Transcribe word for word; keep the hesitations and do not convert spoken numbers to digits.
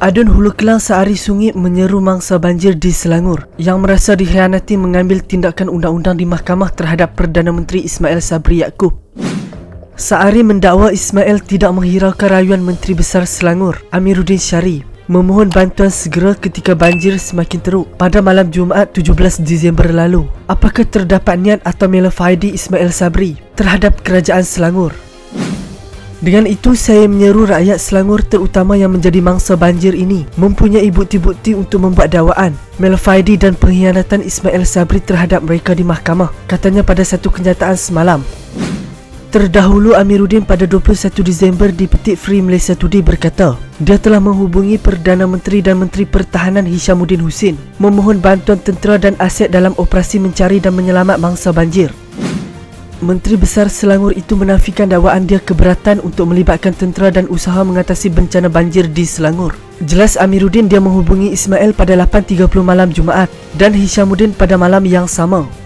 Adun Hulu Kelang Saari Sungi menyeru mangsa banjir di Selangor yang merasa dikhianati mengambil tindakan undang-undang di mahkamah terhadap Perdana Menteri Ismail Sabri Yaakob. Saari mendakwa Ismail tidak menghiraukan rayuan Menteri Besar Selangor Amiruddin Syari memohon bantuan segera ketika banjir semakin teruk pada malam Jumaat tujuh belas Disember lalu. Apakah terdapat niat atau melefaidi Ismail Sabri terhadap kerajaan Selangor? Dengan itu, saya menyeru rakyat Selangor terutama yang menjadi mangsa banjir ini mempunyai bukti-bukti untuk membuat dakwaan, melefaidi dan pengkhianatan Ismail Sabri terhadap mereka di mahkamah, katanya pada satu kenyataan semalam. Terdahulu, Amiruddin pada dua puluh satu Disember di Petik Free Malaysia Today berkata, dia telah menghubungi Perdana Menteri dan Menteri Pertahanan Hishamuddin Hussein memohon bantuan tentera dan aset dalam operasi mencari dan menyelamat mangsa banjir. Menteri Besar Selangor itu menafikan dakwaan dia keberatan untuk melibatkan tentera dan usaha mengatasi bencana banjir di Selangor. Jelas Amiruddin dia menghubungi Ismail pada lapan tiga puluh malam Jumaat dan Hishamuddin pada malam yang sama.